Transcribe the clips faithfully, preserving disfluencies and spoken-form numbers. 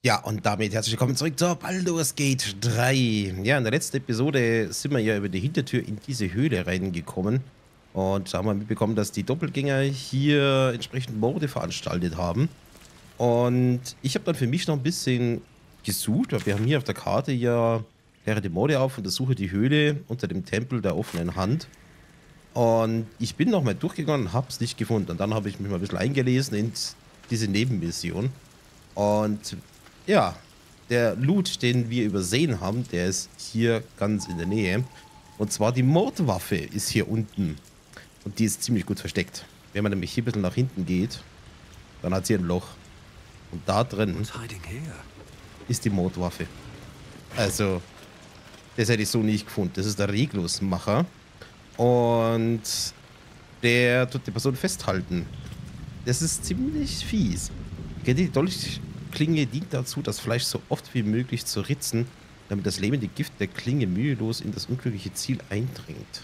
Ja, und damit herzlich willkommen zurück zur Baldur's Gate drei. Ja, in der letzten Episode sind wir ja über die Hintertür in diese Höhle reingekommen. Und da haben wir mitbekommen, dass die Doppelgänger hier entsprechend Morde veranstaltet haben. Und ich habe dann für mich noch ein bisschen gesucht, weil wir haben hier auf der Karte ja Terra de Morde auf und untersuche die Höhle unter dem Tempel der offenen Hand. Und ich bin noch mal durchgegangen und habe es nicht gefunden. Und dann habe ich mich mal ein bisschen eingelesen in diese Nebenmission. Und ja, der Loot, den wir übersehen haben, der ist hier ganz in der Nähe. Und zwar die Mordwaffe ist hier unten. Und die ist ziemlich gut versteckt. Wenn man nämlich hier ein bisschen nach hinten geht, dann hat sie ein Loch. Und da drin ist die Mordwaffe. Also, das hätte ich so nicht gefunden. Das ist der Reglusmacher. Und der tut die Person festhalten. Das ist ziemlich fies. Die Dolchklinge dient dazu, das Fleisch so oft wie möglich zu ritzen, damit das lebende Gift der Klinge mühelos in das unglückliche Ziel eindringt.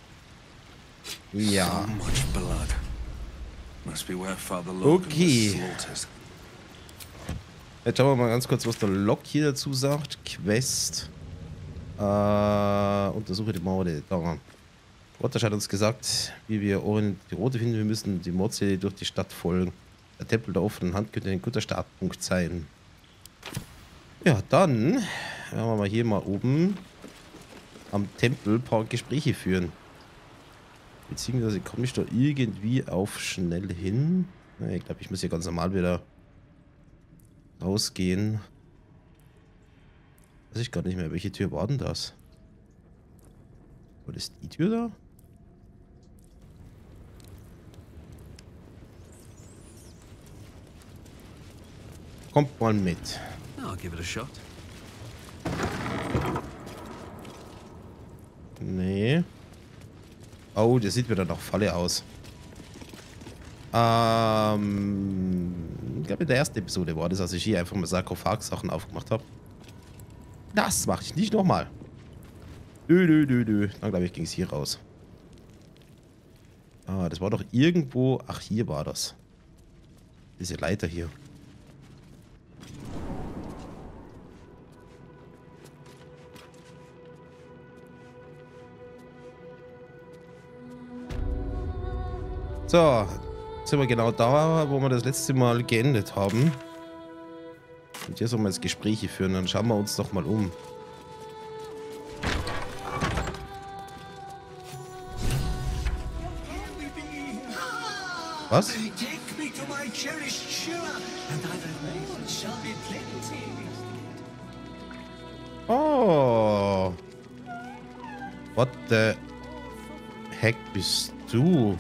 Ja. Okay. Jetzt schauen wir mal ganz kurz, was der Log hier dazu sagt. Quest. Äh, untersuche die Morde. Da. Rotter hat uns gesagt, wie wir Oren die Rote finden. Wir müssen die Mordserie durch die Stadt folgen. Der Tempel der offenen Hand könnte ein guter Startpunkt sein. Ja, dann werden wir mal hier mal oben am Tempel ein paar Gespräche führen. Beziehungsweise komme ich da irgendwie auf schnell hin? Na, ich glaube, ich muss hier ganz normal wieder rausgehen. Weiß ich gar nicht mehr, welche Tür war denn das? War das die Tür da? Kommt mal mit. I'll give it a shot. Nee. Oh, das sieht wieder nach Falle aus. Ähm, ich glaube in der ersten Episode war das, als ich hier einfach mal Sarkophag-Sachen aufgemacht habe. Das mache ich nicht nochmal. Dö, dö, dö, dö. Dann glaube ich, ging es hier raus. Ah, das war doch irgendwo... Ach, hier war das. Diese Leiter hier. So, jetzt sind wir genau da, wo wir das letzte Mal geendet haben. Und hier sollen wir jetzt Gespräche führen, dann schauen wir uns doch mal um. Was? Oh. What the heck bist du?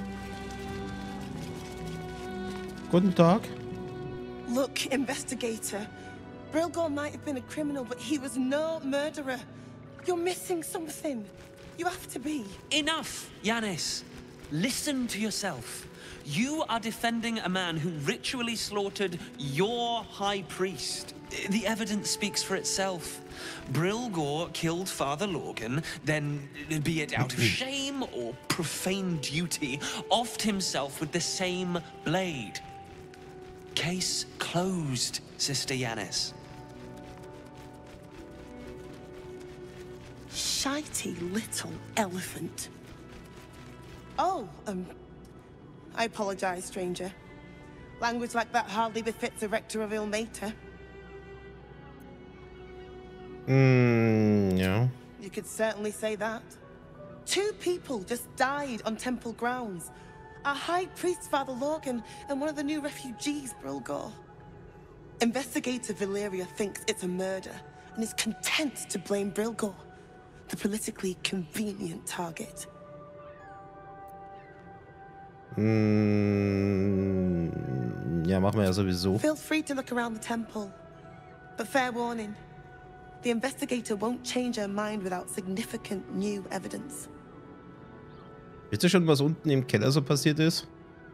Guten Tag. Look, investigator. Brilgor might have been a criminal, but he was no murderer. You're missing something. You have to be. Enough, Yanis. Listen to yourself. You are defending a man who ritually slaughtered your high priest. The evidence speaks for itself. Brilgor killed Father Lorgan, then, be it out of shame or profane duty, offed himself with the same blade. Case closed, Sister Yanis. Shitey little elephant. Oh, um, I apologize, stranger. Language like that hardly befits a rector of Ilmater. Hmm, yeah. You could certainly say that. Two people just died on temple grounds. Our high priest, Father Lorgan, and one of the new refugees, Brilgor. Investigator Valeria thinks it's a murder and is content to blame Brilgor, the politically convenient target. Mm, ja, machen wir ja sowieso. Feel free to look around the temple. But fair warning, the investigator won't change her mind without significant new evidence. Wisst ihr schon, was unten im Keller so passiert ist?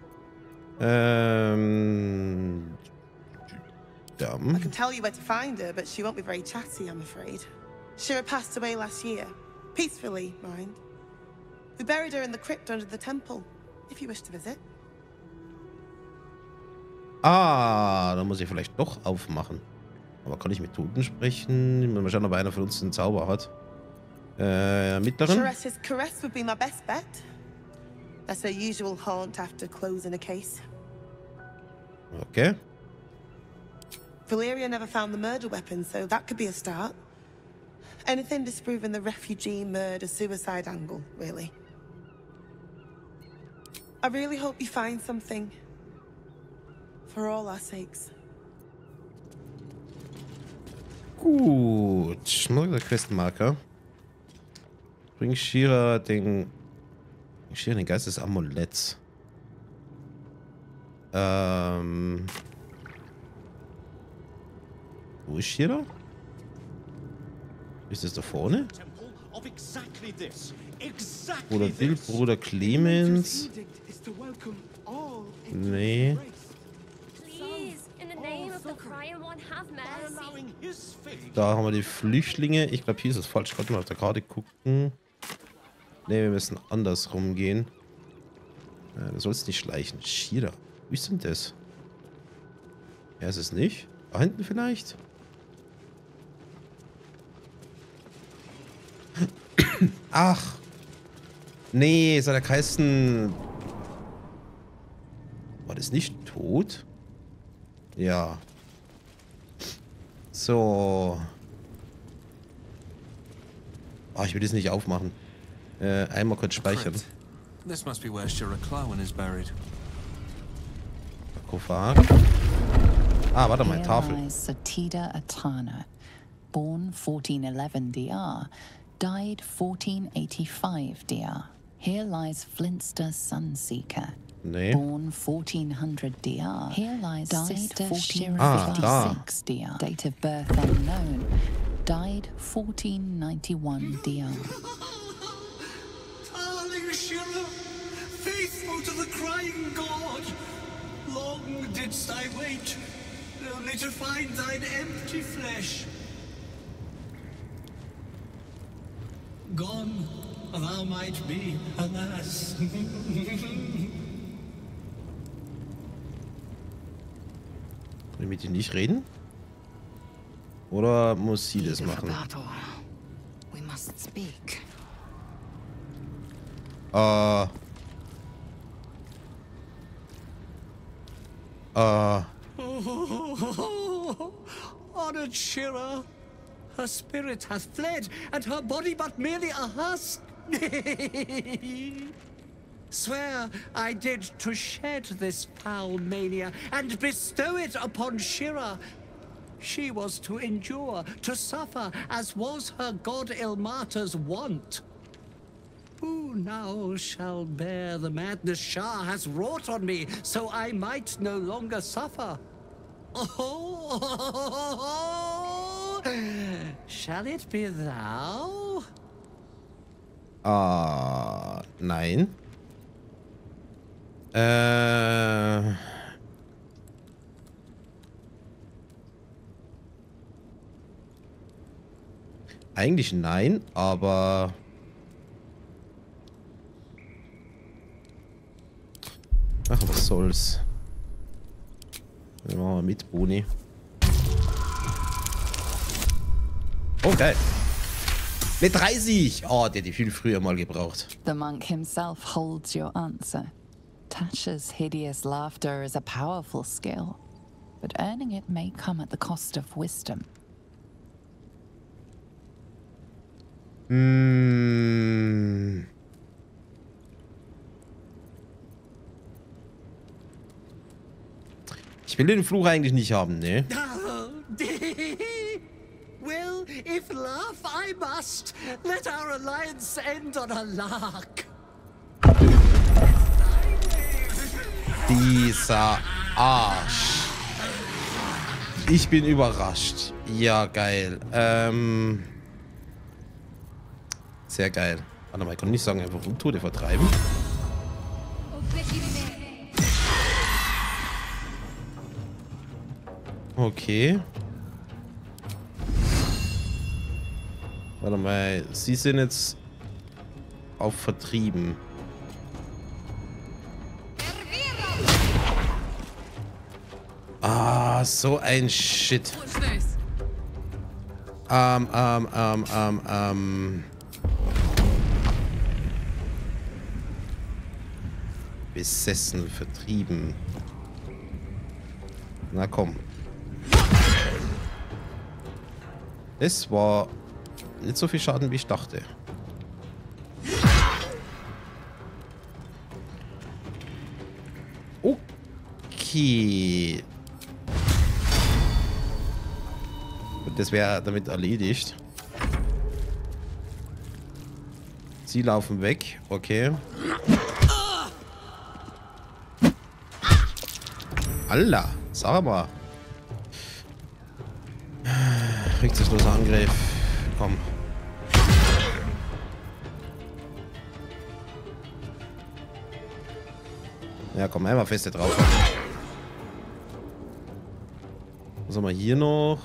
Ähm... I can tell you where to find her, but she won't be very chatty, I'm afraid. Shira passed away last year. Peacefully, mind. We buried her in the crypt under the temple, if you wish to visit. Ah, da muss ich vielleicht doch aufmachen. Aber kann ich mit Toten sprechen? Ich muss mal schauen, ob einer von uns einen Zauber hat. Äh, mittleren? Sharess's caress would be my best bet. That's her usual haunt after closing a case. Okay. Valeria never found the murder weapon, so that could be a start. Anything disproving the refugee murder-suicide angle, really. I really hope you find something. For all our sakes. Gut. Neuer Questmarker. Bring Shira den... Shira den Geist des Amuletts. Ähm... Wo ist Shira? Ist das da vorne? Bruder Bill, Bruder Clemens. Nee. Da haben wir die Flüchtlinge. Ich glaube, hier ist es falsch. Ich wollte mal auf der Karte gucken. Ne, wir müssen andersrum gehen. Ja, du sollst nicht schleichen. Shira. Wie ist denn das? Ja, ist es nicht? Da hinten vielleicht? Ach. Nee, es hat der Kaisten. War das nicht tot? Ja. So. Oh, ich will das nicht aufmachen. Äh, einmal kurz speichern. This must be where Shira Clawan is buried. Sarkophag. Ah, warte mal, Tafel. Here lies Satida Atana, born fourteen eleven D R, died fourteen eighty-five D R. Here lies Flintster Sunseeker, Nee. born fourteen hundred D R. Here lies Sister fourteen Ah, da. fifty-six D R. Date of birth unknown. Died fourteen ninety-one D R. Darling Shira, faithful to the crying god, long didst I wait, only to find thine empty flesh. Gone thou might be, alas. Kann ich mit dir nicht reden? Oder muss sie das machen? We must speak. Äh. Äh. Honored Shira, her spirit hath fled, and her body but merely a husk. Swear I did to shed this foul mania and bestow it upon Shira. She was to endure, to suffer, as was her god Ilmata's wont. Who now shall bear the madness Shah has wrought on me, so I might no longer suffer? Oh, shall it be thou? Ah, nein. Äh. Eigentlich nein, aber. Ach, was soll's. Dann machen wir mit, Boni. Oh, geil. Mit dreißig! Oh, der hätte viel früher mal gebraucht. The monk himself holds your answer. Tasha's hideous laughter is a powerful skill, but earning it may come at the cost of wisdom. Hm. Ich will den Fluch eigentlich nicht haben, ne? Well, if laugh I must, let our alliance end on a lark. Dieser Arsch. Ich bin überrascht. Ja, geil. Ähm. Sehr geil. Warte mal, ich kann nicht sagen, einfach Untote vertreiben. Okay. Warte mal, sie sind jetzt auf vertrieben. Ah, so ein Shit. Ähm, ähm, ähm, ähm, ähm. Besessen, vertrieben. Na komm. Das war nicht so viel Schaden, wie ich dachte. Okay. Und das wäre damit erledigt. Sie laufen weg. Okay. Allah, sag mal. Rücksichtsloser Angriff. Komm. Ja, komm, einmal feste drauf. Was haben wir hier noch?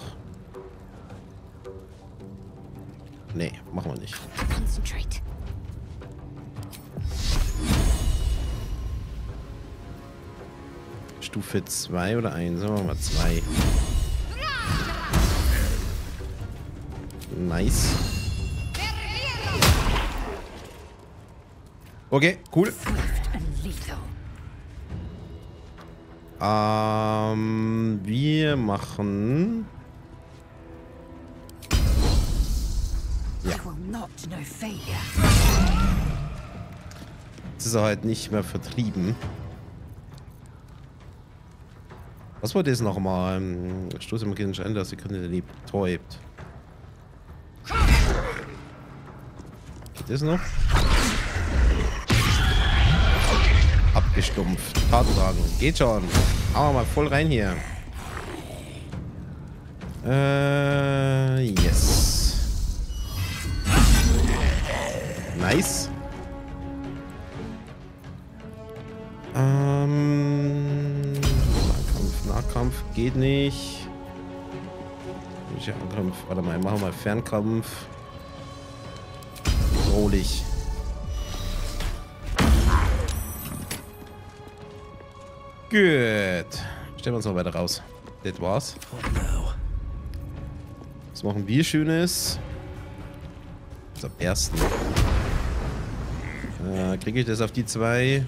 Nee, machen wir nicht. Concentrate. Stufe zwei oder eins? Sagen wir mal zwei. Nice. Okay, cool. Ähm, wir machen... Ja. Jetzt ist er halt nicht mehr vertrieben. Was war das nochmal? Stoß im Kind ein, dass die Kunde lebt, täubt. Geht das noch? Abgestumpft. Tatenwagen. Geht schon. Hauen wir mal voll rein hier. Äh, yes. Nice. Ähm, Nahkampf, Nahkampf geht nicht. Angriff. Warte mal, machen wir mal Fernkampf. Bedrohlich. Gut. Stellen wir uns mal weiter raus. Das war's. Was machen wir Schönes? Das am ersten. Äh, kriege ich das auf die zwei?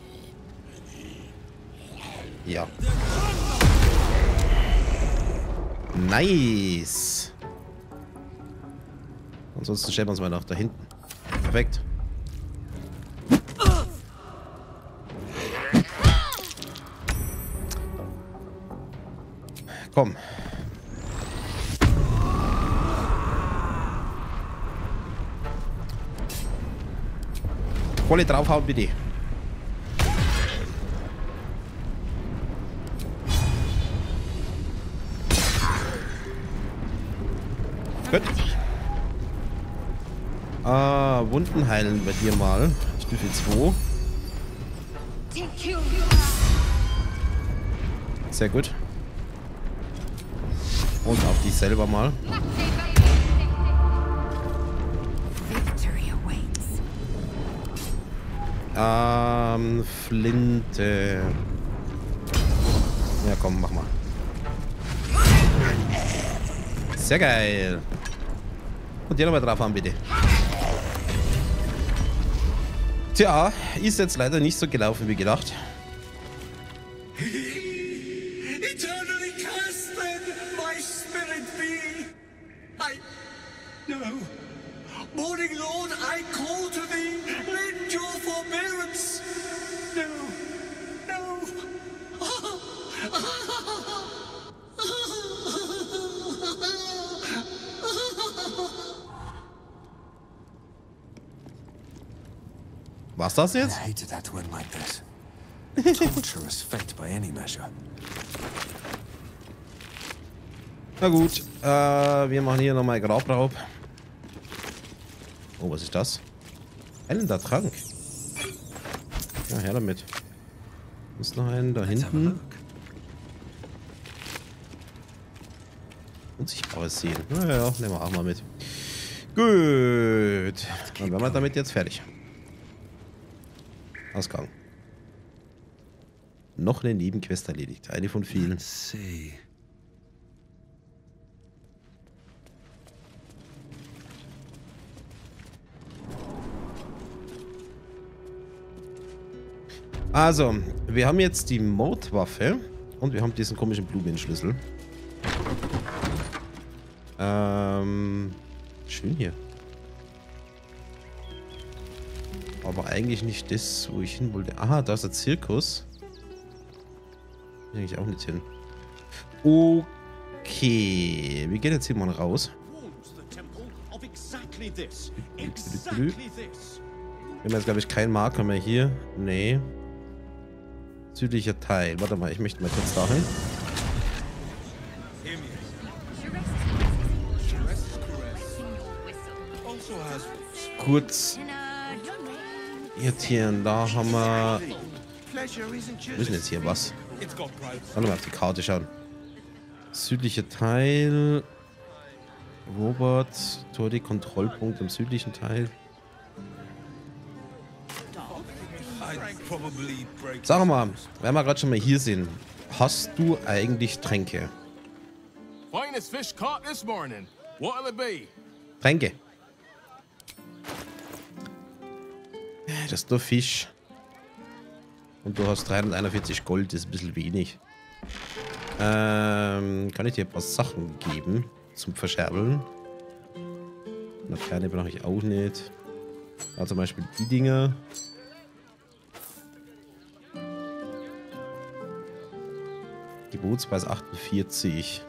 Ja. Nice. Ansonsten stellen wir uns mal nach da hinten. Perfekt. Komm. Volle draufhauen, bitte. Gut. Ah, Wunden heilen bei dir mal. Stufe zwei. Sehr gut. Und auf dich selber mal. Ähm, Flinte. Ja, komm, mach mal. Sehr geil. Und dir nochmal drauf haben, bitte. Tja, ist jetzt leider nicht so gelaufen wie gedacht. Eternally cast then, my spirit be. I... No. Morning Lord, I call to thee. Lend your forbearance. No. No. Was das jetzt? I hated that win like this. Torturous fate by any measure. Na gut, äh, wir machen hier nochmal Grabraub. Oh, was ist das? Heilender Trank. Ja, her damit. Ist noch einen da hinten. Unsichtbares Sehen. Naja, nehmen wir auch mal mit. Gut. Dann wären wir damit jetzt fertig. Ausgang. Noch eine Nebenquest erledigt. Eine von vielen. Let's see. Also, wir haben jetzt die Mordwaffe und wir haben diesen komischen Blumenschlüssel. Ähm, schön hier. Aber eigentlich nicht das, wo ich hin wollte. Aha, da ist der Zirkus. Will ich auch nicht hin. Okay, wir gehen jetzt hier mal raus. Wir haben jetzt, glaube ich, keinen Marker mehr hier. Nee. Südlicher Teil. Warte mal, ich möchte mal kurz dahin. Kurz irritieren. Da haben wir... Wir müssen jetzt hier was. Warte mal auf die Karte schauen. Südlicher Teil. Robert. Tori Kontrollpunkt im südlichen Teil. Sag mal, wenn wir gerade schon mal hier sind, hast du eigentlich Tränke? Tränke. Das ist nur Fisch. Und du hast dreihunderteinundvierzig Gold, das ist ein bisschen wenig. Ähm, kann ich dir ein paar Sachen geben zum Verscherbeln? Eine Ferne brauche ich auch nicht. Da zum Beispiel die Dinger. Gebotspreis achtundvierzig.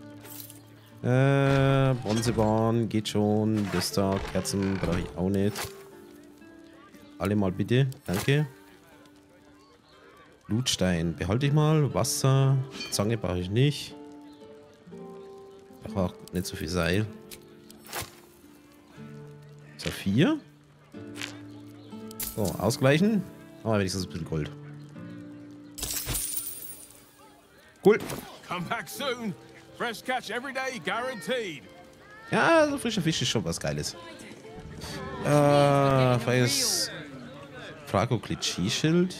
Äh, Bronzebahn geht schon. Das da, Kerzen brauche ich auch nicht. Alle mal bitte, danke. Blutstein behalte ich mal. Wasser, Zange brauche ich nicht. Ich brauche auch nicht so viel Seil. Saphir. So, ausgleichen. Aber wenigstens ein bisschen Gold. Cool. Come back soon. Fresh catch every day, guaranteed. Ja, also frischer Fisch ist schon was Geiles. Äh, freies Frago-Klitschi-Schild.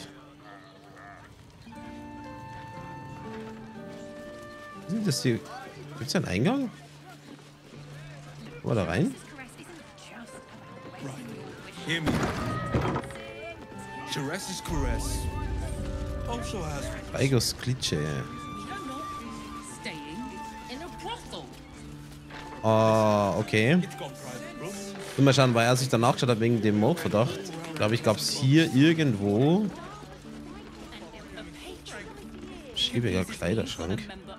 Was ist das hier? Gibt es hier einen Eingang? Wollen wir da rein? Fraigos Klitsche. Ah, okay. Mal schauen, weil er sich danach geschaut hat wegen dem Mordverdacht. Glaube ich, gab es hier irgendwo schäbiger Kleiderschrank.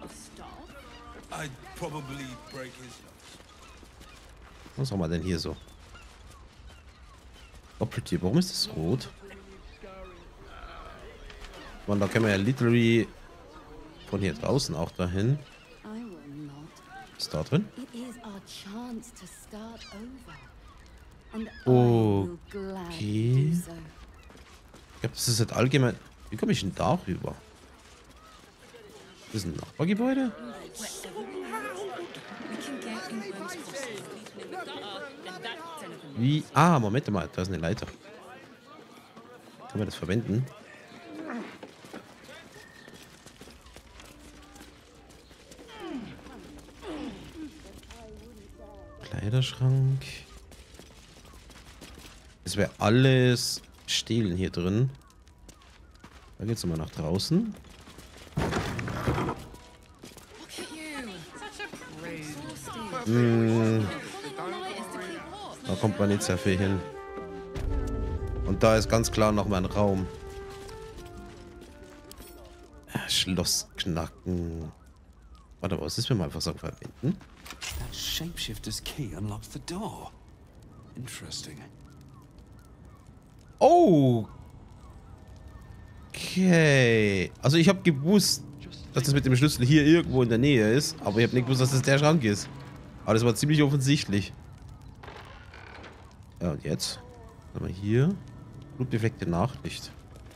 Was haben wir denn hier so? Doppeltier, warum ist das rot? Man, da können wir ja literally von hier draußen auch dahin. Was ist da drin? Okay. Ich glaube, das ist halt allgemein. Wie komme ich denn da rüber? Das ist ein Nachbargebäude? Wie? Ah, Moment mal, da ist eine Leiter. Kann man das verwenden? Kleiderschrank. Es wäre alles stehlen hier drin. Da geht's nochmal nach draußen. Hm. Da kommt man nicht sehr viel hin. Und da ist ganz klar noch mal ein Raum. Schloss knacken. Warte, was ist, wenn wir einfach sagen verwenden? That shapeshifter's key unlocks the door. Interesting. Oh. Okay. Also ich habe gewusst, dass das mit dem Schlüssel hier irgendwo in der Nähe ist, aber ich habe nicht gewusst, dass das der Schrank ist. Aber das war ziemlich offensichtlich. Ja, und jetzt? Was haben wir hier? Blutbefleckte Nachricht.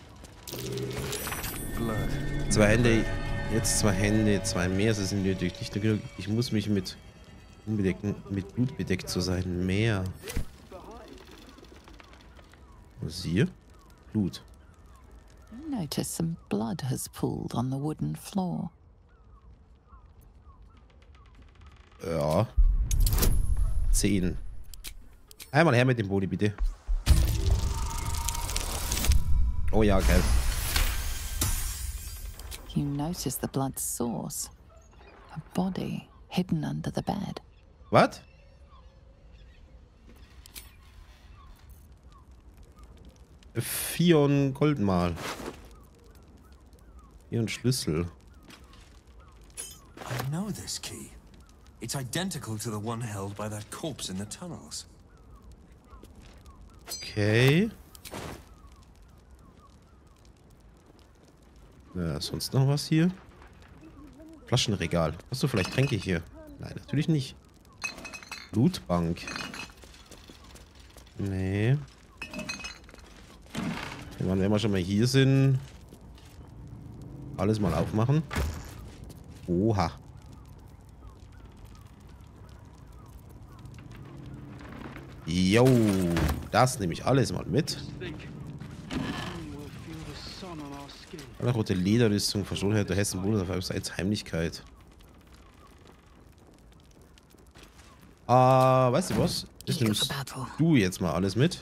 Zwei Hände, jetzt zwei Hände, zwei mehr, das sind nötig. Nicht nur genug. Ich muss mich mit unbedeckten, mit Blut bedeckt zu sein. Mehr. Was hier? Blut. Notice some blood has pooled on the wooden floor. Ja. Zehn. Einmal her mit dem Body, bitte. Oh ja, geil. You notice the blood's source. A body hidden under the bed. Was? Fion Goldmal. Fion Schlüssel. I know this key. It's identical to the one held by that corpse in the tunnels. Okay. Ja, sonst noch was hier? Flaschenregal. Hast du vielleicht Tränke hier? Nein, natürlich nicht. Blutbank. Nee. Ich meine, wenn wir schon mal hier sind, alles mal aufmachen. Oha. Jo, das nehme ich alles mal mit. Eine rote Lederrüstung, Verschwundenheit der Hessen Bruder auf Seite Heimlichkeit. Ah, weißt du was? Das nimmst du jetzt mal alles mit.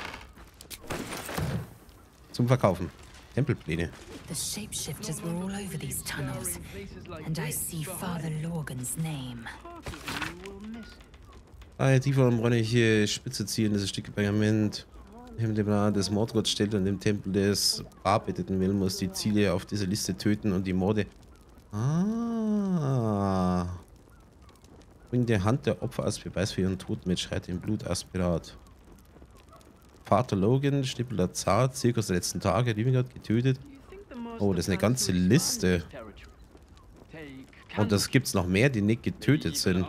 Zum Verkaufen. Tempelpläne. The shapeshifters were all over these tunnels, and I see Father Lorgan's name. Eine tiefer umbräunliche Spitze ziehen, dieses Stück Pergament. Im Plan des Mordgotts stellt und im Tempel des Barbetteten will, muss die Ziele auf dieser Liste töten und die Morde. Ah. Bring die Hand der Opfer als Beweis für ihren Tod mit, schreit im Blutaspirat. Vater Logan, Schnippler Zart, Zirkus der letzten Tage, Livingard getötet. Oh, das ist eine ganze Liste. Und das gibt's noch mehr, die nicht getötet sind.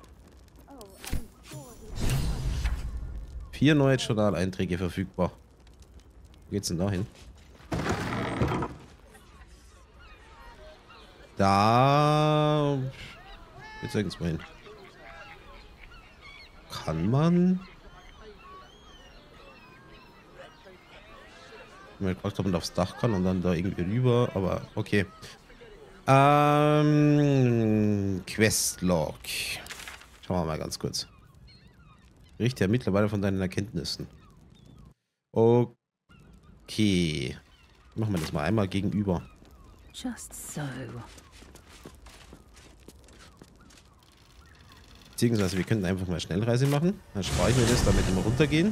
Vier neue Journaleinträge verfügbar. Wo geht's denn da hin? Da... Wir zeigen es mal hin. Kann man... Ich habe mir gefragt, ob man aufs Dach kann und dann da irgendwie rüber, aber okay. Ähm... Questlog. Schauen wir mal ganz kurz. Berichte ja mittlerweile von deinen Erkenntnissen. Okay. Machen wir das mal einmal gegenüber. Just so. Beziehungsweise wir könnten einfach mal Schnellreise machen. Dann spare ich mir das, damit wir runtergehen.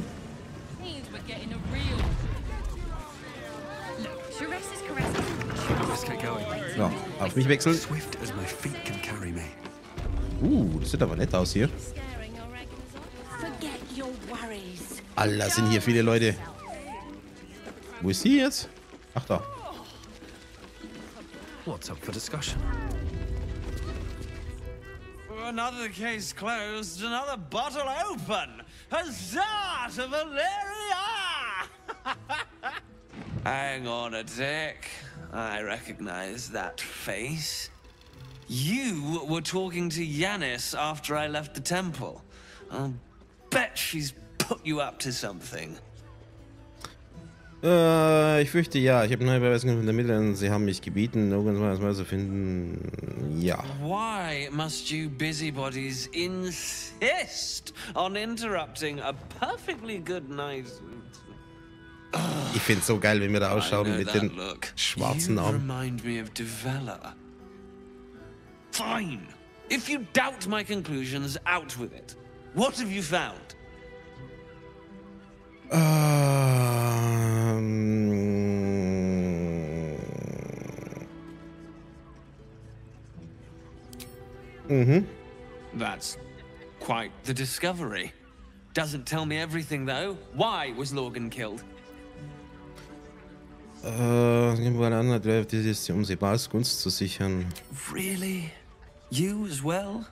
So, auf mich wechseln. Uh, das sieht aber nett aus hier. Alter, sind hier viele Leute. Wo ist sie jetzt? Ach da. What's up for discussion? Another case closed, another bottle open. Huzzah to Valeria! Hang on a tick. I recognize that face. You were talking to Yanis after I left the temple. I'll bet she's put you up to something. Äh, ich fürchte ja. Ich habe neue Beweise von der Mitte und sie haben mich gebeten, irgendwas mal zu finden. Ja. Why must you busybodies insist on interrupting a perfectly good night? Ich finde es so geil, wenn wir da ausschauen mit den look. schwarzen You Armen. remind me of Devella. Fine. If you doubt my conclusions, out with it. What have you found? Ähm. Mhm. That's quite the discovery. Doesn't tell me everything, though. Why was Lorgan killed? Äh, überall an, dieses um Sebals Gunst zu sichern. Really? You as well?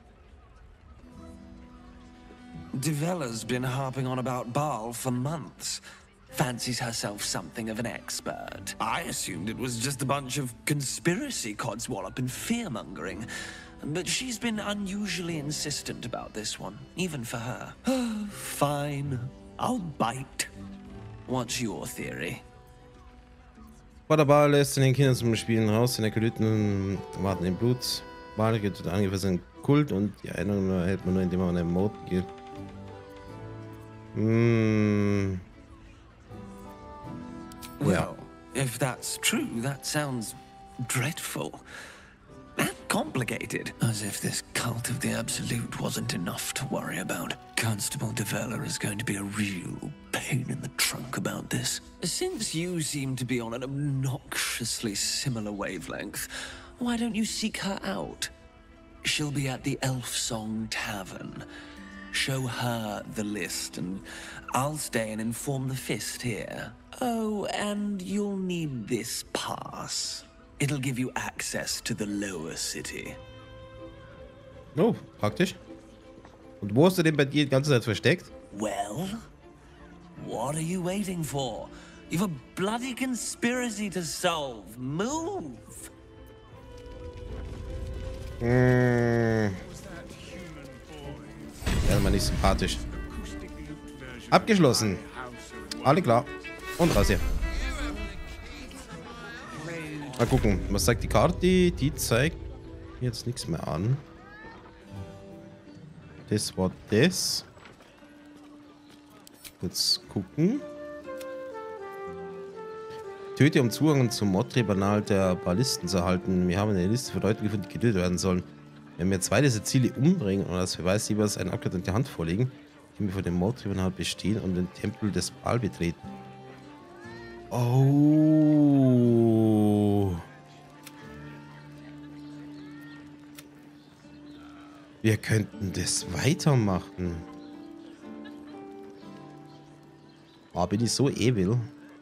Devella's been harping on about Baal for months. Fancies herself something of an expert. I assumed it was just a bunch of conspiracy codswallop and fear-mongering. But she's been unusually insistent about this one, even for her. Fine. I'll bite. What's your theory? Vater Baal lässt den Kindern zum Spielen raus, in der Kalyten warten im Blut. Baal geht zu angefassten Kult und die Erinnerung erhält man nur, indem man einen Mord geht. Mm. Well, if that's true, that sounds dreadful. And complicated. As if this cult of the Absolute wasn't enough to worry about. Constable Develler is going to be a real pain in the trunk about this. Since you seem to be on an obnoxiously similar wavelength, why don't you seek her out? She'll be at the Elf Song Tavern. Show her the list, and I'll stay and inform the Fist here. Oh, and you'll need this pass. It'll give you access to the lower city. Oh, praktisch. Und wo hast du den bei dir die ganze Zeit versteckt? Well, what are you waiting for? You've a bloody conspiracy to solve. Move! Mmh. Ja, mal nicht sympathisch. Abgeschlossen. Alle klar. Und raus hier. Mal gucken, was sagt die Karte? Die zeigt jetzt nichts mehr an. Das war das. Kurz gucken. Töte, um Zugang zum Mordtribunal der Ballisten zu erhalten. Wir haben eine Liste von Leuten gefunden, die getötet werden sollen. Wenn wir zwei dieser Ziele umbringen und als Beweis jeweils einen Abgleich in die Hand vorlegen, können wir vor dem Mordtribunal bestehen und den Tempel des Baal betreten. Oh. Wir könnten das weitermachen. Oh, bin ich so evil.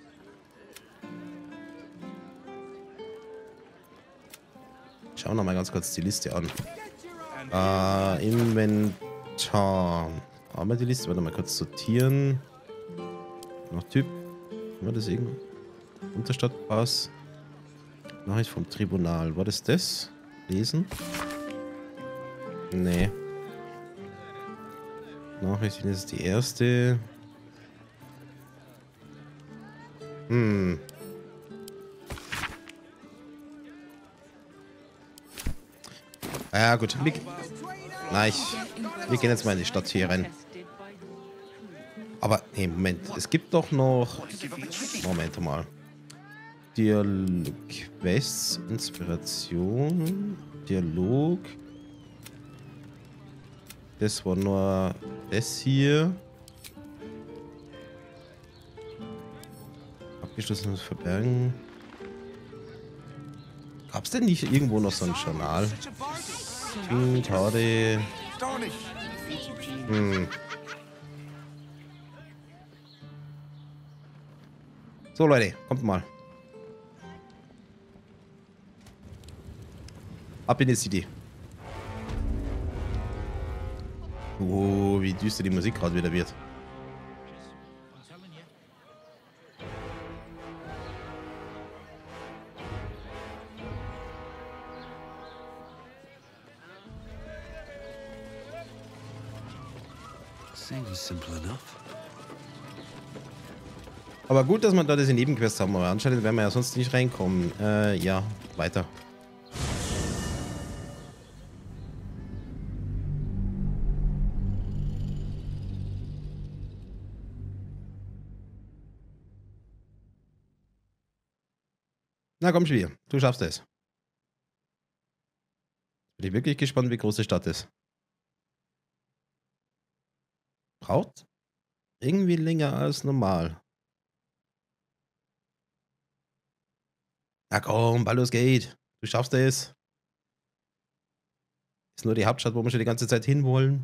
Schauen wir mal ganz kurz die Liste an. Äh, Inventar. Haben wir die Liste? Warte mal kurz sortieren. Noch Typ. War das irgendwo? Unterstadtpass. Nachricht vom Tribunal. War das das? Lesen? Nee. Nachricht, das ist die erste. Hm. Ja gut. Wir, na, ich, wir gehen jetzt mal in die Stadt hier rein. Aber, nee, Moment. Es gibt doch noch... Moment mal. Dialog, Quests, Inspiration, Dialog. Das war nur das hier. Abgeschlossenes Verbergen. Gab es denn nicht irgendwo noch so ein Journal? Hm, Tade. Hm. So Leute, kommt mal. Ab in die City. Oh, wie düster die Musik gerade wieder wird. Aber gut, dass wir da diese Nebenquests haben, aber anscheinend werden wir ja sonst nicht reinkommen. Äh, ja, weiter. Na komm, Spiel, du schaffst es. Bin ich wirklich gespannt, wie groß die Stadt ist. Braucht irgendwie länger als normal. Na komm, Baldur's Gate. Du schaffst es. Ist nur die Hauptstadt, wo wir schon die ganze Zeit hinwollen.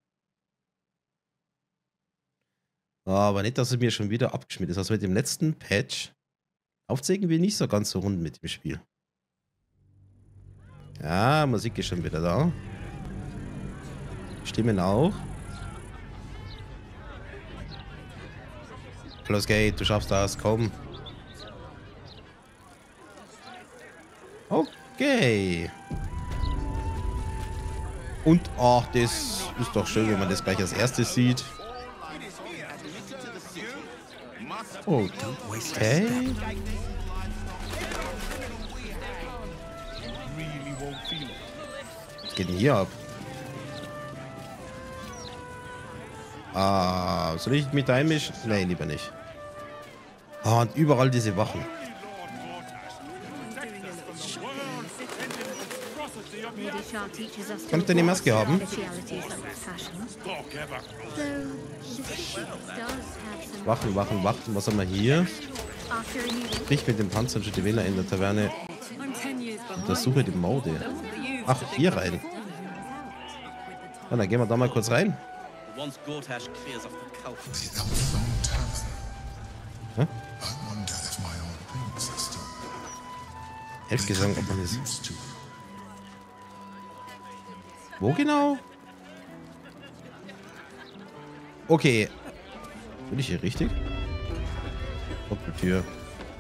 Aber nicht, dass es mir schon wieder abgeschmiert ist. Also mit dem letzten Patch aufzeigen wir nicht so ganz so rund mit dem Spiel. Ja, Musik ist schon wieder da. Stimmen auch. Los Gate, du schaffst das, komm. Okay. Und, ach, das ist doch schön, wenn man das gleich als erstes sieht. Okay. Was geht denn hier ab? Ah, soll ich mit einmischen? Nein, lieber nicht. Ah, und überall diese Wachen. Kann ich denn die Maske haben? Wachen, wachen, wachen. Was haben wir hier? Sprich mit dem Panzer und die Wähler in der Taverne. Untersuche die Maude. Ach, hier rein. Ja, dann gehen wir da mal kurz rein. Hä? Elfgesang, ob man das... Wo genau? Okay. Bin ich hier richtig? Doppeltür.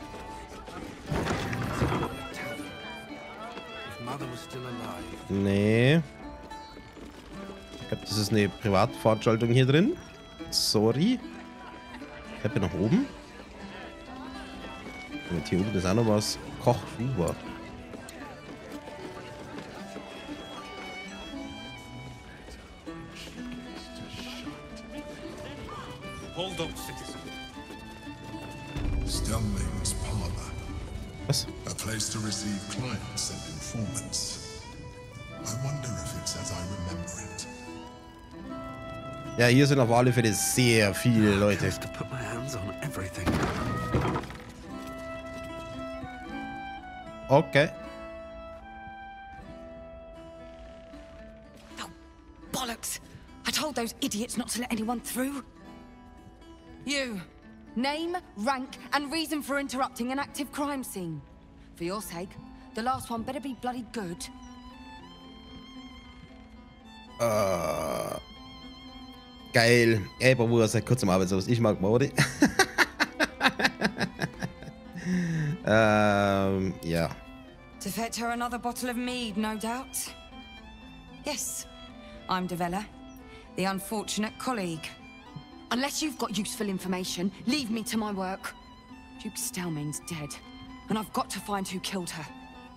Nee. Ich glaube, das ist eine Privatveranstaltung hier drin. Sorry. Treppe nach oben. Und hier oben ist auch noch was. Kochhuber. Hold up, citizen. Stellmane's parlor. Was? A place to receive clients and informants. I wonder if it's as I remember it. Ja, hier sind auf alle Fälle sehr viele Leute. Okay. Oh, bollocks! I told those idiots not to let anyone through. You. Name, rank, and reason for interrupting an active crime scene. For your sake, the last one better be bloody good. Uh, geil. Ey, Bruder, seit kurzem arbeitslos. Ich mag Mode. ähm, ja. To fetch her another bottle of mead, no doubt. Yes, I'm Devella, the unfortunate colleague. Unless you've got useful information, leave me to my work. Duke Stellmane's dead, and I've got to find who killed her.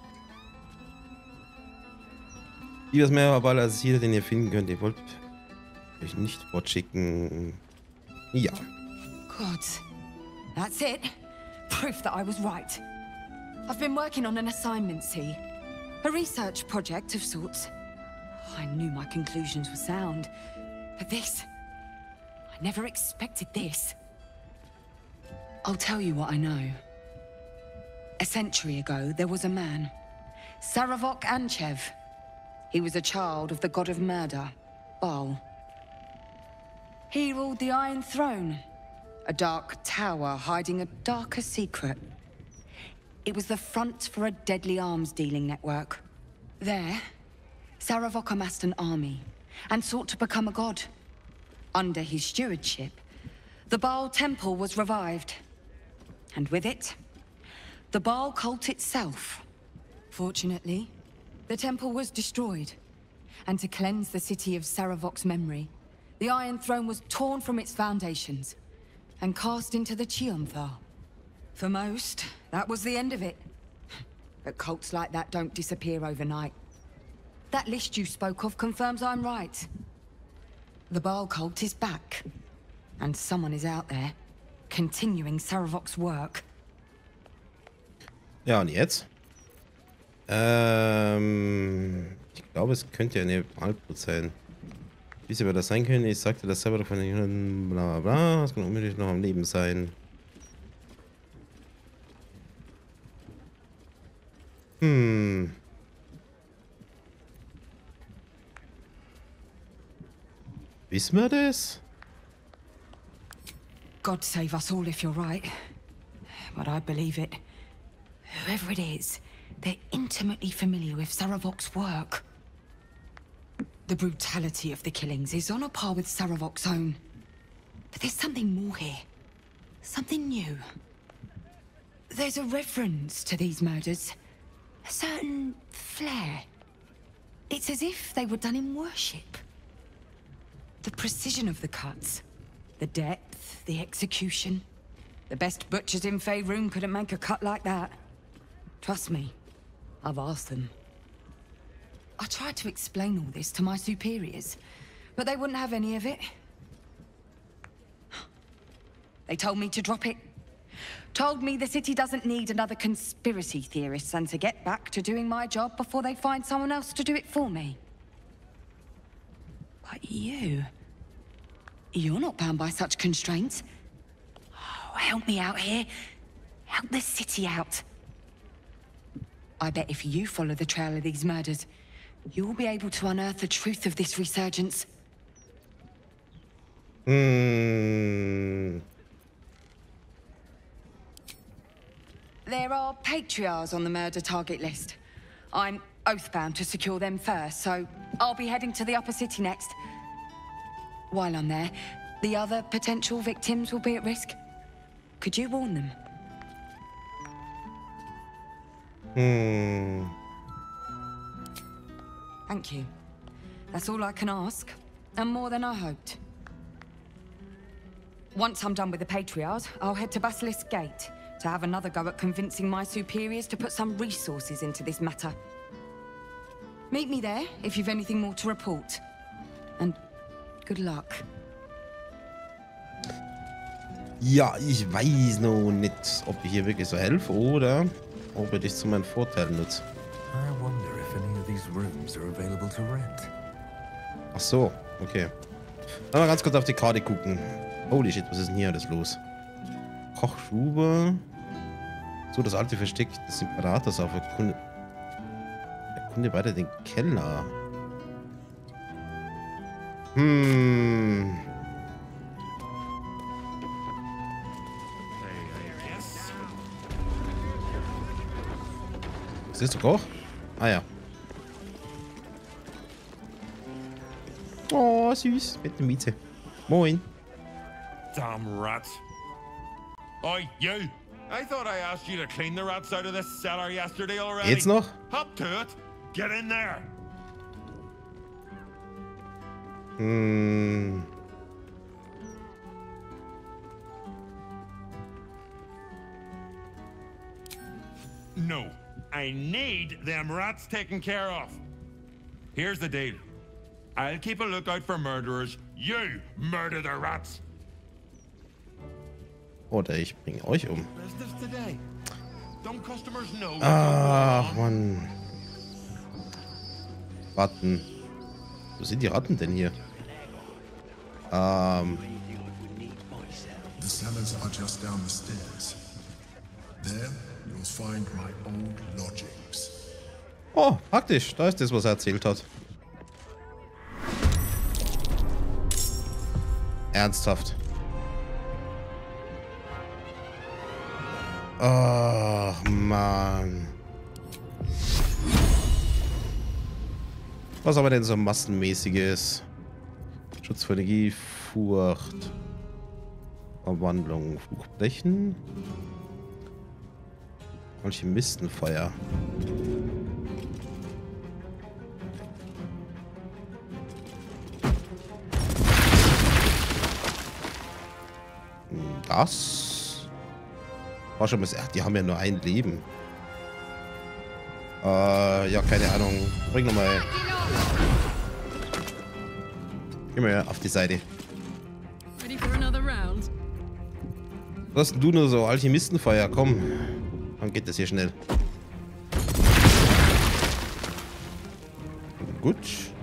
Lieber ist mehr aber als jeder, den ihr finden könnt. Ihr wollt euch nicht fortschicken. Ja. Good. That's it. Proof that I was right. I've been working on an assignment, see? A research project of sorts. I knew my conclusions were sound. But this... I never expected this. I'll tell you what I know. A century ago, there was a man. Sarevok Anchev. He was a child of the god of murder, Baal. He ruled the Iron Throne, a dark tower hiding a darker secret. It was the front for a deadly arms-dealing network. There, Sarevok amassed an army and sought to become a god. Under his stewardship, the Baal Temple was revived. And with it, the Baal cult itself. Fortunately, the temple was destroyed, and to cleanse the city of Sarevok's memory, the Iron Throne was torn from its foundations and cast into the Chionthar. For most, that was the end of it. But cults like that don't disappear overnight. That list you spoke of confirms I'm right. The Baal cult is back, and someone is out there, continuing Sarevok's work. Ja, und jetzt? Ähm, ich glaube, es könnte ja eine Wahlbrut sein. Wie sie aber das sein können, ich sagte das selber von den bla bla bla, es kann unbedingt noch am Leben sein. Hm. Wissen wir das? God save us all if you're right. But I believe it. Whoever it is, they're intimately familiar with Sarevok's work. The brutality of the killings is on a par with Sarevok's own. But there's something more here. Something new. There's a reference to these murders. A certain flair. It's as if they were done in worship. The precision of the cuts. The depth, the execution. The best butchers in Faerun couldn't make a cut like that. Trust me, I've asked them. I tried to explain all this to my superiors, but they wouldn't have any of it. They told me to drop it, told me the city doesn't need another conspiracy theorist and to get back to doing my job before they find someone else to do it for me. But you... You're not bound by such constraints. Oh, help me out here. Help the city out. I bet if you follow the trail of these murders, you'll be able to unearth the truth of this resurgence. Hmm. There are patriarchs on the murder target list. I'm oathbound to secure them first, so I'll be heading to the upper city next. While I'm there, the other potential victims will be at risk. Could you warn them? Hmm. Thank you. That's all I can ask, and more than I hoped. Once I'm done with the Patriarchs, I'll head to Basilisk Gate to have another go at convincing my superiors to put some resources into this matter. Meet me there if you've anything more to report. And good luck. Ja, ich weiß noch nicht, ob ich hier wirklich so helfe oder ob ich dich zu meinem Vorteil nutze. I wonder if any of these rooms are available to rent. Ach so, okay. Dann mal ganz kurz auf die Karte gucken. Holy shit, was ist denn hier alles los? Kochstube. So, das alte Versteck des Imperators auf Erkunde. Erkunde weiter den Keller. Hm. Siehst du Koch? Ah ja. Oh, süß. Mit der Mieze. Moin. Damn rats. Oi, you! I thought I asked you to clean the rats out of this cellar yesterday already. Geht's noch? Hop to it. Get in there. Hm. No. I need them rats taken care of. Here's the deal. I'll keep a lookout for murderers. You murder the rats. Oder ich bringe euch um. Business today. Don't customers know? Ach, Mann. Ratten. Wo sind die Ratten denn hier? Ähm. The cellars are just down the stairs. There, you'll find my old lodgings. Oh, praktisch. Da ist das, was er erzählt hat. Ernsthaft. Ach, Mann. Was aber denn so massenmäßiges? Schutz vor Energie, Furcht. Verwandlung, Fluchblechen. Alchemistenfeuer. Das war schon was. Ach, die haben ja nur ein Leben. Äh, ja, keine Ahnung. Bring nochmal. Geh mal auf die Seite. Was hast du nur so? Alchemistenfeuer, komm. Dann geht das hier schnell. Gut.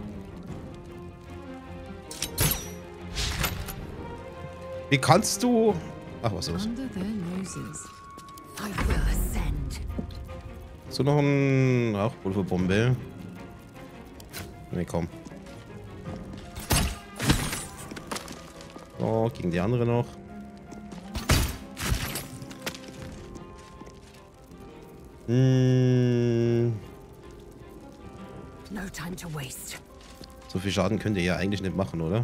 Wie kannst du... Ach, was los? So, noch ein Rauchpulverbombe. Ne, komm. Oh, gegen die andere noch. Hm. No time to waste. So viel Schaden könnt ihr ja eigentlich nicht machen, oder?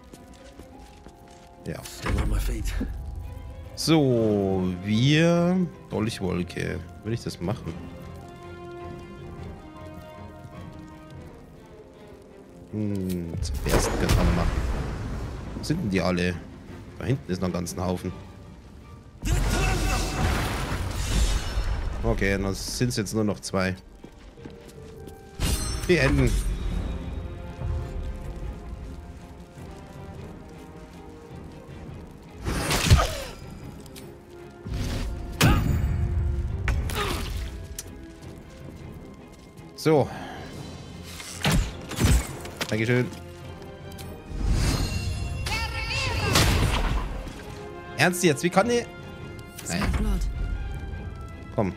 Ja. So, wir... Dolchwolke. Will ich das machen? Hm, zuerst kann machen. Wo sind denn die alle? Da hinten ist noch ein ganzer Haufen. Okay, dann sind es jetzt nur noch zwei. Die Enden. So. Dankeschön. Ernst jetzt? Wie kann ich... Nein. Komm.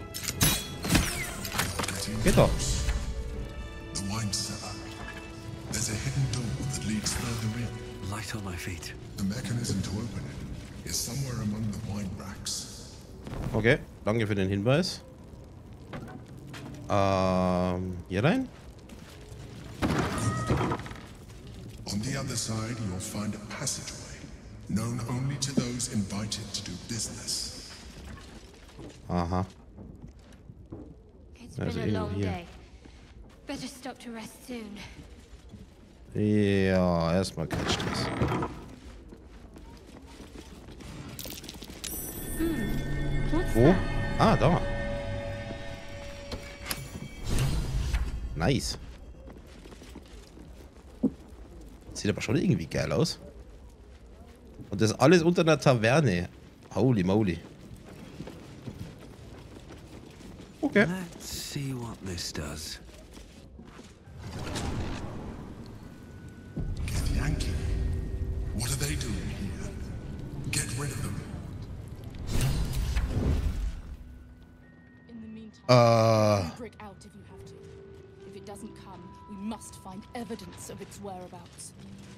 Geht doch. The wine cellar. There's a hidden door that leads further in. Light on my feet. The mechanism to open it is somewhere among the wine racks. Okay, danke für den Hinweis. Ähm, hier rein? On the other side, you'll find a passageway, known only to those invited to do business. Aha. It's Also been a long irgendwo hier. day. Better stop to rest soon. Ja, erstmal kein Stress. Wo? Ah, da. Nice. Sieht aber schon irgendwie geil aus. Und das alles unter einer Taverne. Holy moly. Okay. Let's see what this does. Yankee, what are they doing here? Get rid of them. In the meantime, Uh. break out if you have to. If it doesn't come, we must find evidence of its whereabouts.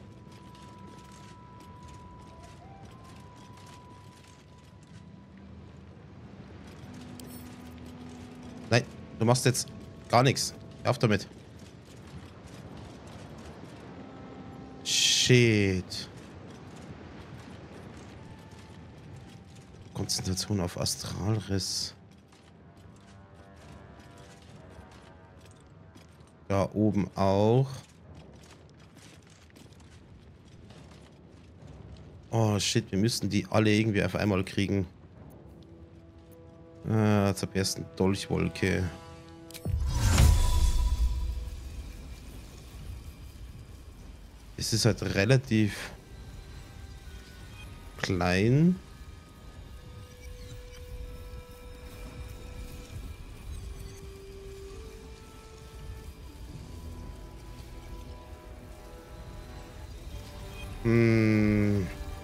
Nein, du machst jetzt gar nichts. Hör auf damit. Shit. Konzentration auf Astralriss. Da oben auch. Oh shit, wir müssten die alle irgendwie auf einmal kriegen. Ah, zur ersten Dolchwolke. Es ist halt relativ klein. Hm.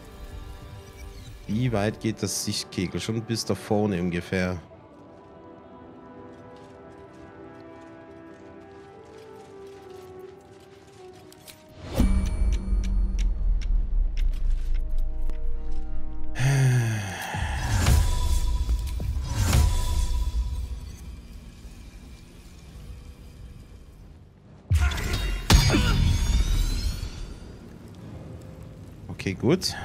Wie weit geht das Sichtkegel? Schon bis da vorne ungefähr. Okay, gut.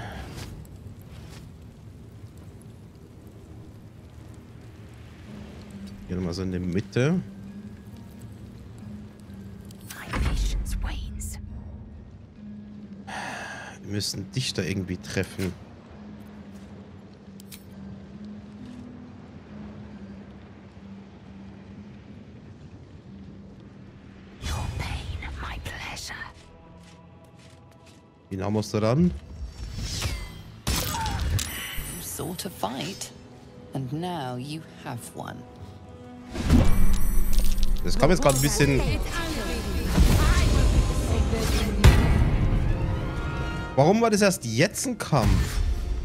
Hier nochmal so in der Mitte. Wir müssen dich da irgendwie treffen. Wie nah musst du ran? You sought a fight, and now you have one. Das kam jetzt gerade ein bisschen... Warum war das erst jetzt ein Kampf?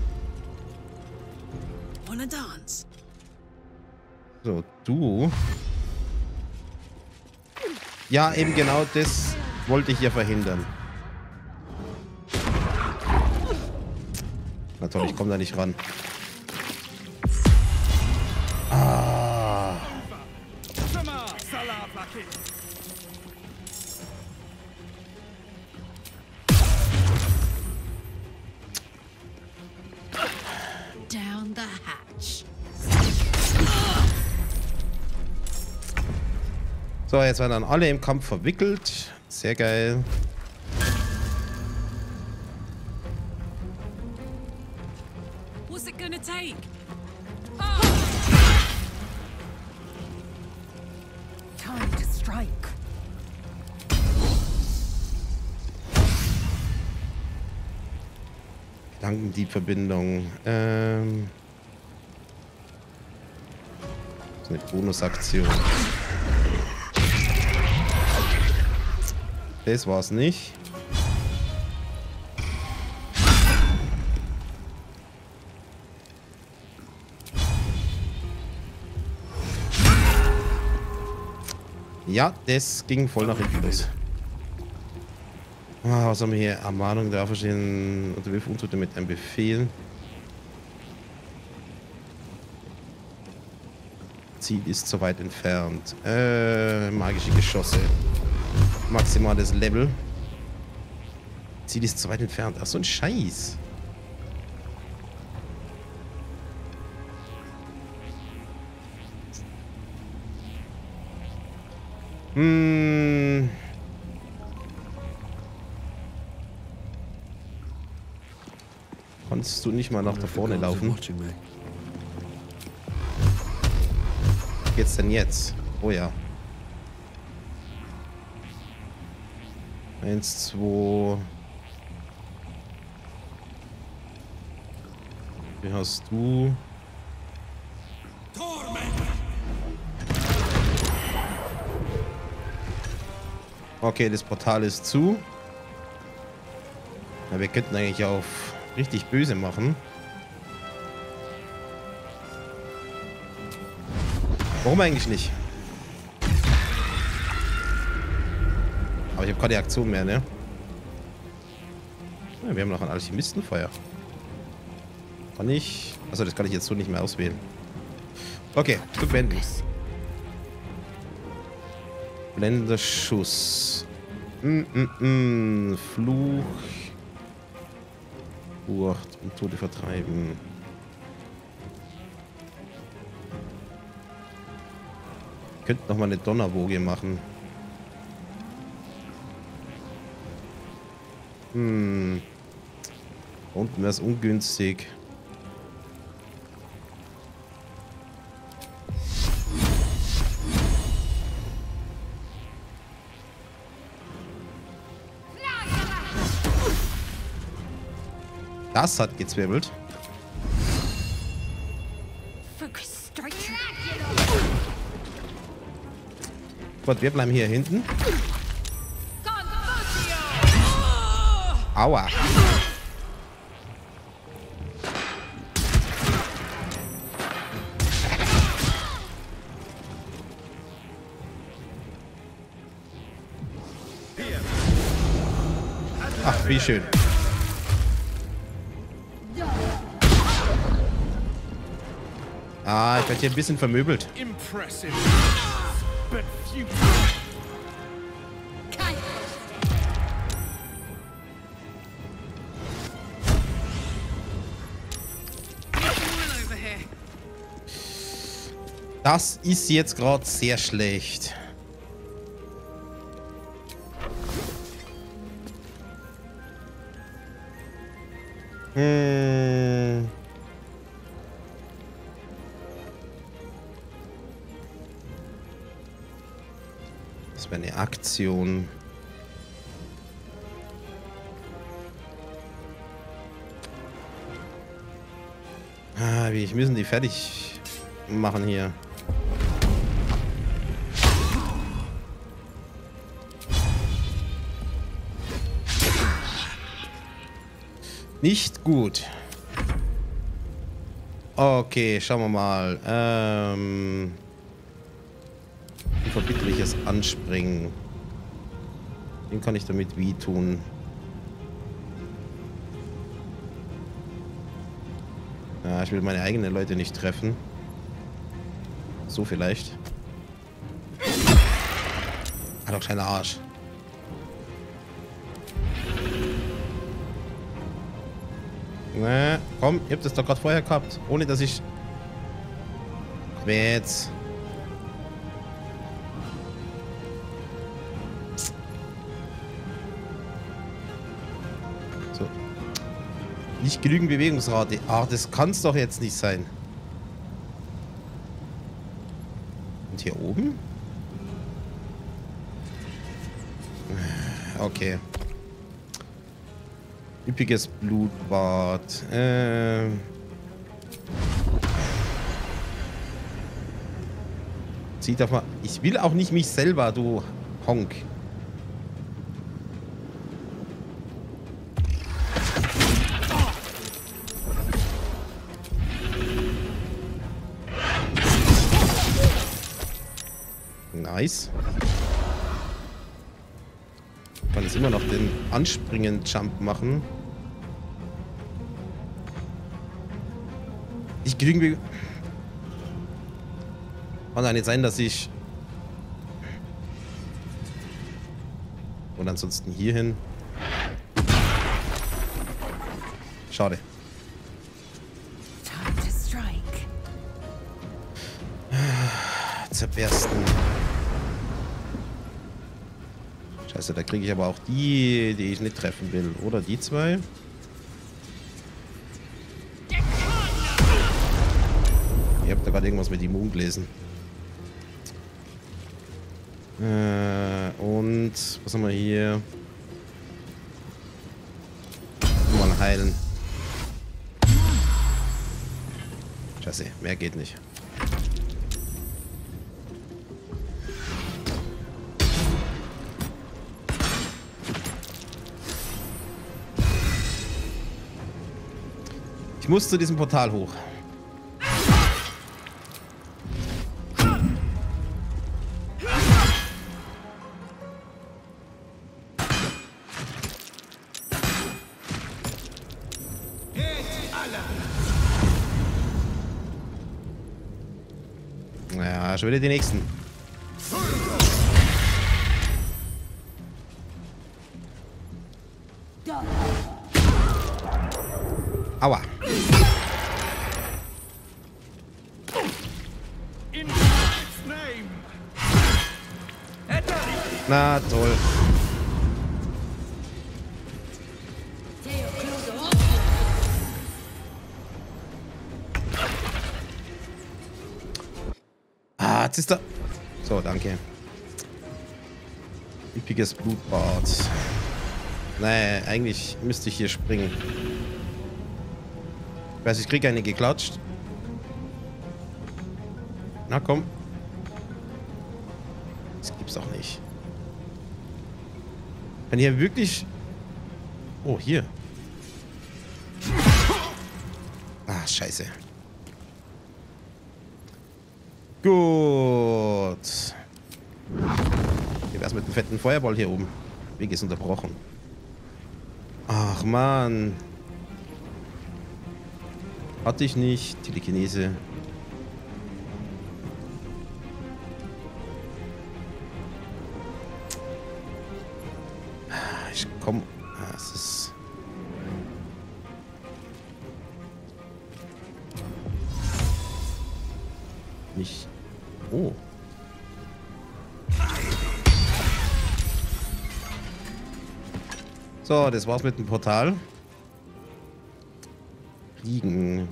Wanna dance? So, du... Ja, eben genau das wollte ich ja verhindern. Na toll, ich komme da nicht ran. Ah. Down the hatch. So, jetzt werden dann alle im Kampf verwickelt. Sehr geil. What's it gonna take? Time to strike. Gedankendiebverbindung. Ähm. Das ist eine Bonusaktion. Das war's nicht. Ja, das ging voll nach hinten los. Ah, was haben wir hier? Ermahnung der verstehen unter Wilf Untote mit einem Befehl. Ziel ist zu weit entfernt. Äh, magische Geschosse. Maximales Level. Ziel ist zu weit entfernt. Ach, so ein Scheiß. Hm. Konntest du nicht mal nach da vorne laufen? Geht's denn jetzt? Oh ja. Eins, zwei. Wie hast du? Okay, das Portal ist zu. Ja, wir könnten eigentlich auf richtig böse machen. Warum eigentlich nicht? Aber ich habe keine Aktion mehr, ne? Ja, wir haben noch ein Alchemistenfeuer. Kann ich... Achso, das kann ich jetzt so nicht mehr auswählen. Okay, Stück beenden. Blendender Schuss. Mm, mm, mm. Fluch. Furcht und Tote vertreiben. Ich könnte noch mal eine Donnerwoge machen. Hm. Unten wäre es ungünstig. Das hat gezwirbelt. Gut, wir bleiben hier hinten. Aua. Ach, wie schön. Ah, ich werde hier ein bisschen vermöbelt. Impressive, but futile. Das ist jetzt gerade sehr schlecht. Hm. Das wäre eine Aktion. Ah, wie ich müssen die fertig machen hier. Nicht gut. Okay, schauen wir mal. Ähm, verbindliches Anspringen. Den kann ich damit wie tun? Ja, ich will meine eigenen Leute nicht treffen. So vielleicht. Ah, doch, kleiner Arsch. Na, komm, ihr habt das doch gerade vorher gehabt. Ohne dass ich... Komm jetzt. So. Nicht genügend Bewegungsrate. Ah, das kann es doch jetzt nicht sein. Und hier oben? Okay. Üppiges Blutbad. Ähm. Sieht doch mal. Ich will auch nicht mich selber, du Honk. Nice. Ich kann jetzt immer noch den Anspringen-Jump machen. Ich kriege... Kann doch nicht sein, dass ich... Und ansonsten hier hin. Schade. Zerbersten. Scheiße, da kriege ich aber auch die, die ich nicht treffen will. Oder die zwei. Ihr habt da gerade irgendwas mit Immun gelesen. Äh, und was haben wir hier? Mal heilen. Scheiße, mehr geht nicht. Ich muss zu diesem Portal hoch. Ja, schon wieder die nächsten. Aua. Na toll. Ah, jetzt ist da. So, danke. Üppiges Blutbad. Nee, eigentlich müsste ich hier springen. Ich weiß, ich kriege eine geklatscht. Na komm. Das gibt's doch nicht. Kann hier wirklich... Oh, hier. Ah, scheiße. Gut. Hier wär's mit dem fetten Feuerball hier oben. Weg ist unterbrochen. Ach, Mann. Hatte ich nicht. Telekinese. Ich komm. Ah, es ist. Nicht. Oh. So, das war's mit dem Portal. Liegen.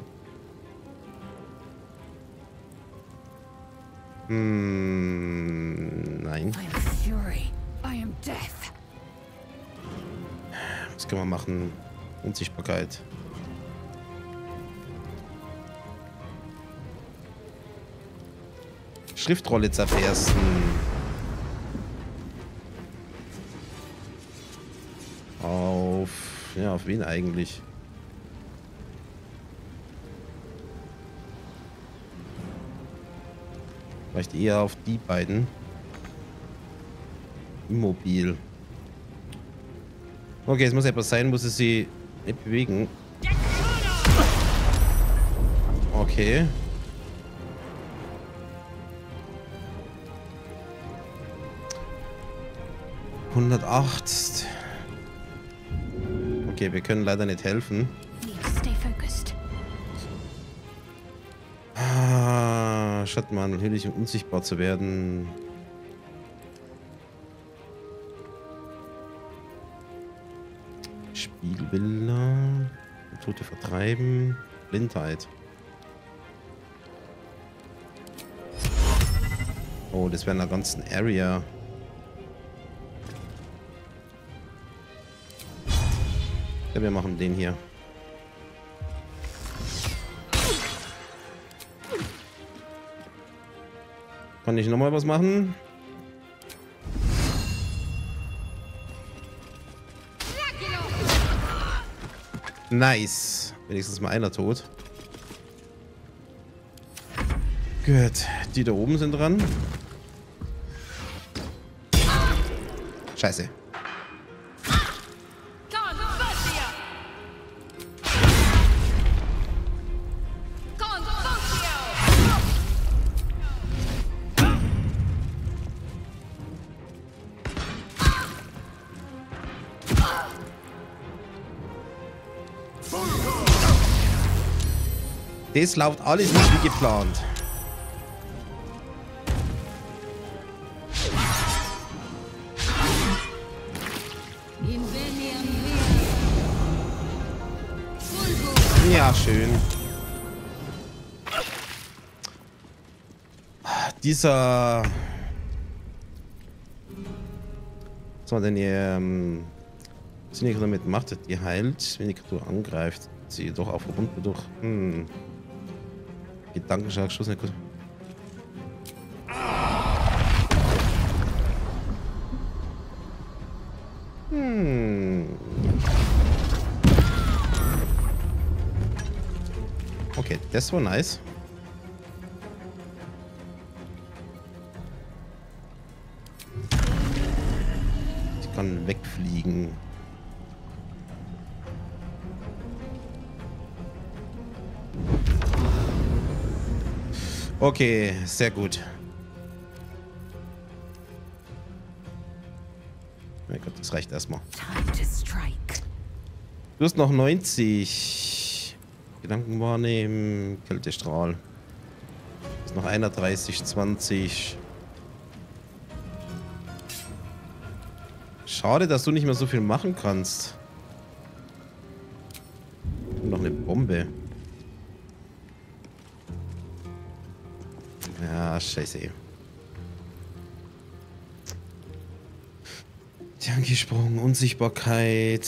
Hm, nein. Was kann man machen? Unsichtbarkeit. Schriftrolle zerbersten. Auf... Ja, auf wen eigentlich? Vielleicht eher auf die beiden. Immobil. Okay, es muss etwas sein, muss es sie nicht bewegen. Okay. hundertacht. Okay, wir können leider nicht helfen. Ah, Schattenmann, natürlich um unsichtbar zu werden. Spiegelbilder. Tote vertreiben. Blindheit. Oh, das wäre in der ganzen Area. Ja, wir machen den hier. Kann ich nochmal was machen? Nice. Wenigstens mal einer tot. Gut. Die da oben sind dran. Scheiße. Das läuft alles nicht wie geplant. Ja, schön. Dieser... Was hat denn hier... Ähm, was die Kreatur damit macht? Die heilt, wenn die Kreatur angreift. Sie doch auch verbunden durch... Hm... Gedankenschlag, Schuss, nicht gut. Hm. Okay, das war nice. Ich kann wegfliegen. Okay, sehr gut. Mein Gott, das reicht erstmal. Du hast noch neunzig. Gedanken wahrnehmen, Kältestrahl. Das ist noch einunddreißig, zwanzig. Schade, dass du nicht mehr so viel machen kannst. Und noch eine Bombe. Ja, scheiße. Die angesprochen, Unsichtbarkeit.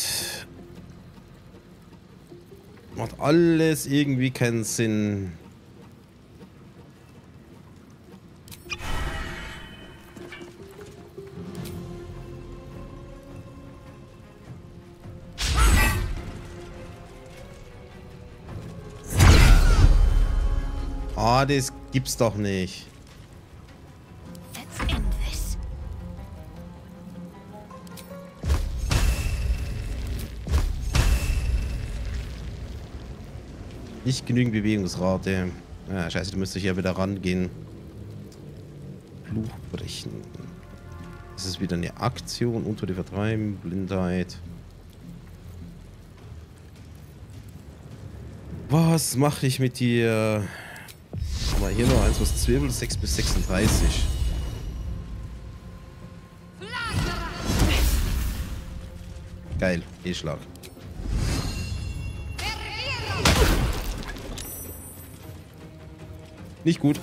Macht alles irgendwie keinen Sinn. Ah, das gibt's doch nicht. Nicht genügend Bewegungsrate. Ah, scheiße, du müsstest ja wieder rangehen. Fluch brechen. Das ist wieder eine Aktion. Unter die Vertreiben. Blindheit. Was mache ich mit dir? Aber hier noch eins, was zwirbelt. sechs bis sechsunddreißig. Geil. E-Schlag. Nicht gut.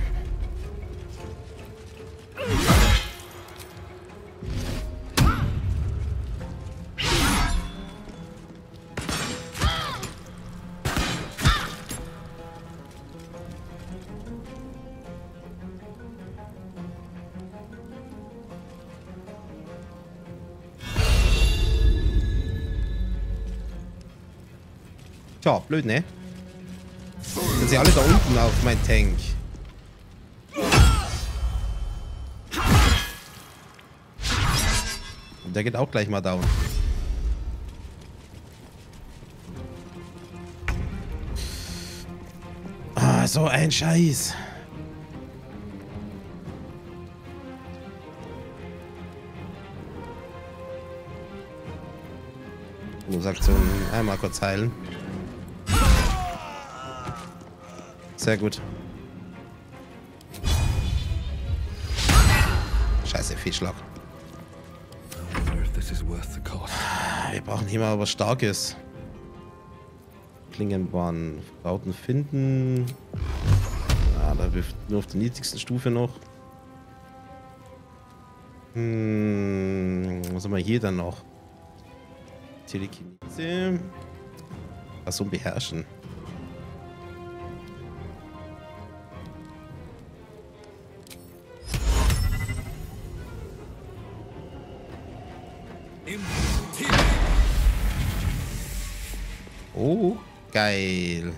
Tja, blöd, ne? Sind sie alle da unten auf mein Tank? Und der geht auch gleich mal down. Ah, so ein Scheiß. Oh, sagt so einmal kurz heilen. Sehr gut. Scheiße, Fehlschlag. Wir brauchen hier mal was Starkes. Klingenbahn. Bauten finden. Ah, da wirft nur auf der niedrigsten Stufe noch. Hm, was haben wir hier dann noch? Telekinese. Was so beherrschen. Oh, geil.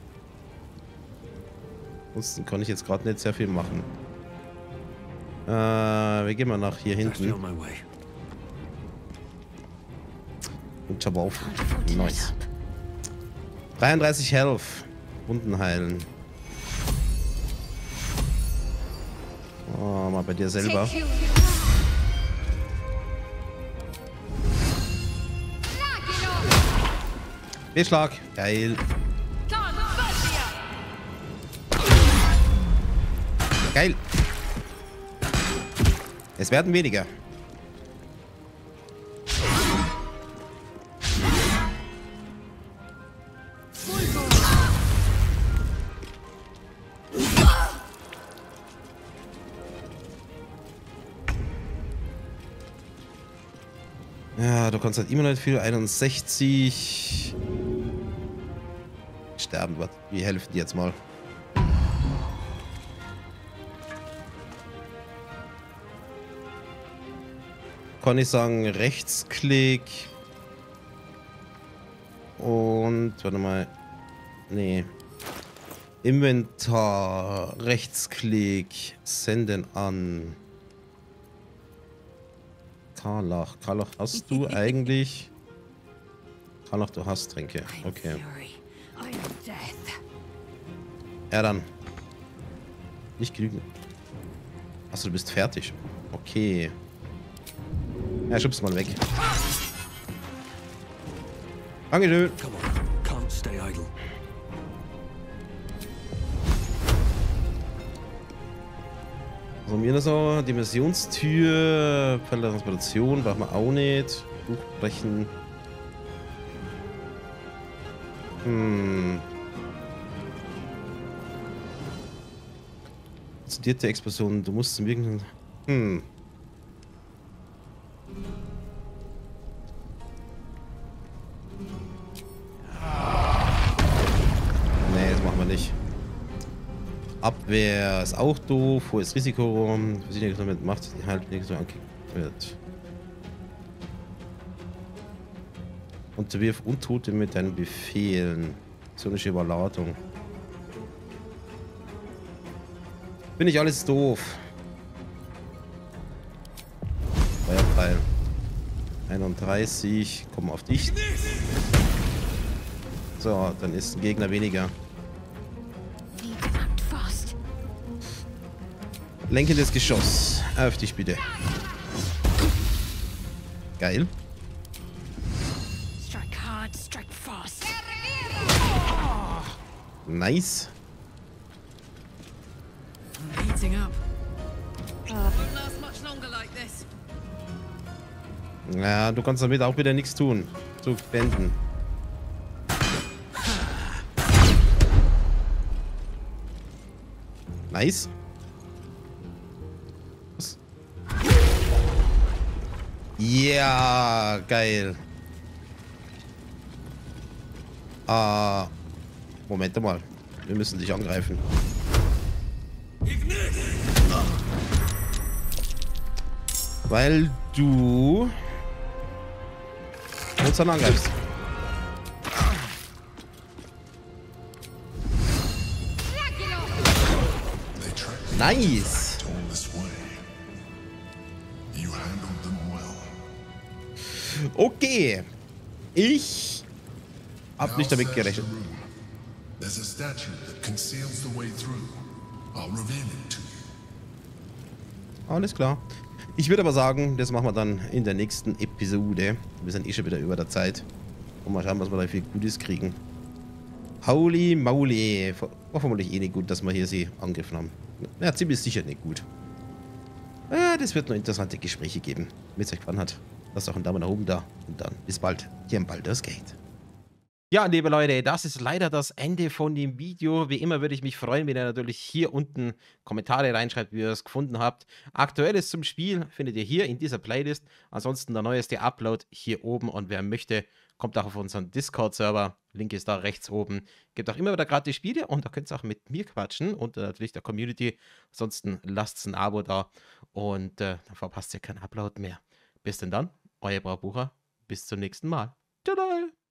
Ansonsten kann ich jetzt gerade nicht sehr viel machen. Äh, wir gehen mal nach hier hinten. Unterworfen. Nice. dreiunddreißig Health. Wunden heilen. Oh, mal bei dir selber. B-Schlag. Geil. Geil. Es werden weniger. Ja, du kannst halt immer noch nicht viel. einundsechzig. Sterben wird. Wir helfen dir jetzt mal. Kann ich sagen, Rechtsklick. Und, warte mal. Nee. Inventar, Rechtsklick, senden an. Karlach. Karlach, hast du eigentlich? Karlach, du hast Tränke. Okay. Ja, dann. Nicht genügend. Achso, du bist fertig. Okay. Ja, schub's mal weg. Dankeschön. So, mir das auch. Dimensionstür. Transportation brauchen wir auch nicht. Buchbrechen. Hm. Studierte Explosion. Du musst zum irgendeinen. Hm. Nee, das machen wir nicht. Abwehr ist auch doof. Hohes Risiko. Versicherung damit macht, die halt nicht so angekickt wird. Unterwirf Untote mit deinen Befehlen. Sonische Überladung. Bin ich alles doof. Feuerpfeil. einunddreißig. Komm auf dich. So, dann ist ein Gegner weniger. Lenkendes Geschoss. Auf dich bitte. Geil. Nice. Ja, du kannst damit auch wieder nichts tun. Zu wenden. Nice. Was? Ja, geil. Ah, Moment mal. Wir müssen dich angreifen. Weil du uns dann angreifst. Nice. Okay. Ich hab nicht damit gerechnet. Alles klar. Ich würde aber sagen, das machen wir dann in der nächsten Episode. Wir sind eh schon wieder über der Zeit. Und mal schauen, was wir da für Gutes kriegen. Holy moly. War vermutlich eh nicht gut, dass wir hier sie angegriffen haben. Ja, ziemlich sicher nicht gut. Ja, das wird noch interessante Gespräche geben. Wenn es euch gefallen hat, lasst auch einen Daumen nach oben da. Und dann bis bald hier im Baldur's Gate. Ja, liebe Leute, das ist leider das Ende von dem Video. Wie immer würde ich mich freuen, wenn ihr natürlich hier unten Kommentare reinschreibt, wie ihr es gefunden habt. Aktuelles zum Spiel findet ihr hier in dieser Playlist. Ansonsten der neueste Upload hier oben. Und wer möchte, kommt auch auf unseren Discord-Server. Link ist da rechts oben. Gibt auch immer wieder gratis Spiele und da könnt ihr auch mit mir quatschen und äh, natürlich der Community. Ansonsten lasst ein Abo da und äh, dann verpasst ihr keinen Upload mehr. Bis denn dann, euer Braubucher. Bis zum nächsten Mal. Tada!